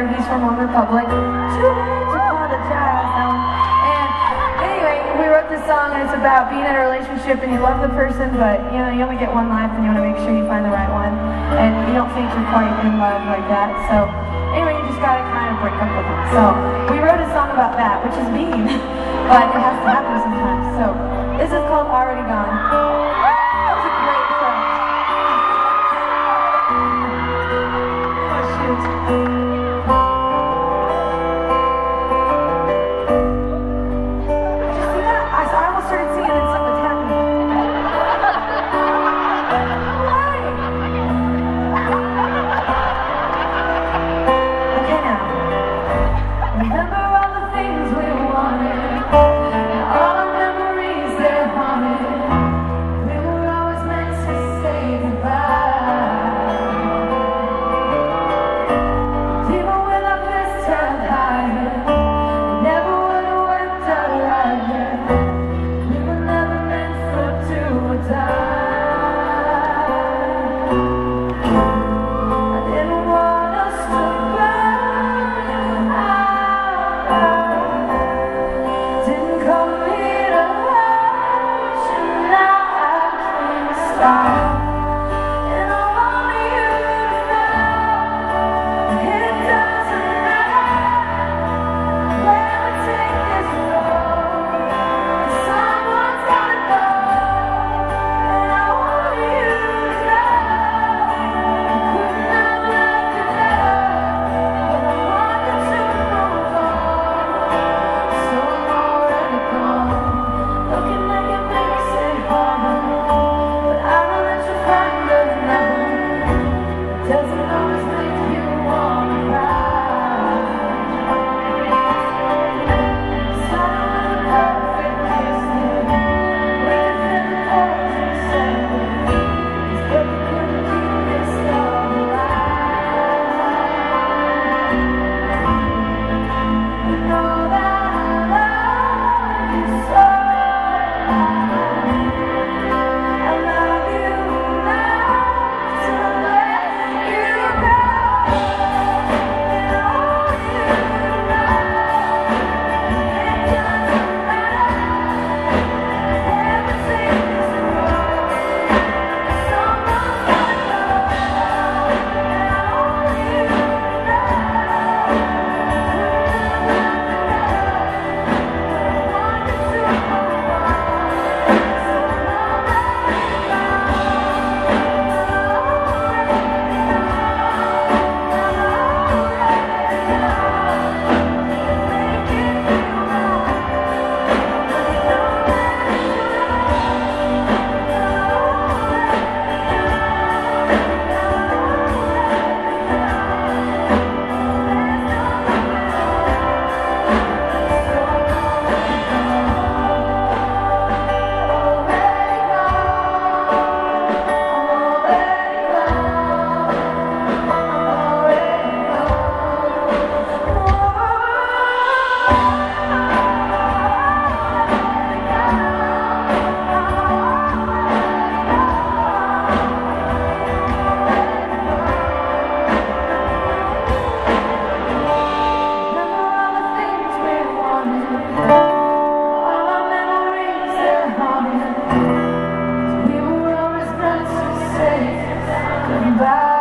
writer. He's from One Republic. Too late to apologize. And anyway, we wrote this song, and it's about being in a relationship and you love the person, but you know you only get one life, and you want to make sure you find the right one, and you don't think you're quite in love like that. So anyway, you just gotta kind of break up with them. So we wrote a song about that, which is mean, but it has to happen sometimes. So this is called Already Gone. That was a great song. Oh shoot. Did you see that? I almost started singing and something was happening. Why? Okay now. Remember all the things we wanted, all the memories that haunted. We were always meant to say goodbye. Even with our fists held high, it never would have worked out right here. We were never meant for two or die. I didn't want us to burn out. Didn't come here to hurt you, now I can't stop. And I want you to know it doesn't matter where we take this road, someone's gotta go. And I want you to know we could not love together, but I want you to move on. So I'm already gone. Looking like it makes it harder, but I know that you'll find another. Doesn't always make you wanna cry. Started with a perfect kiss, we could feel the poison settling, but we couldn't keep this love alive. You know that I love you so. I love you enough to let you go. And I want you to know it doesn't matter where we take this road, someone's gotta go. And I want you to know goodbye.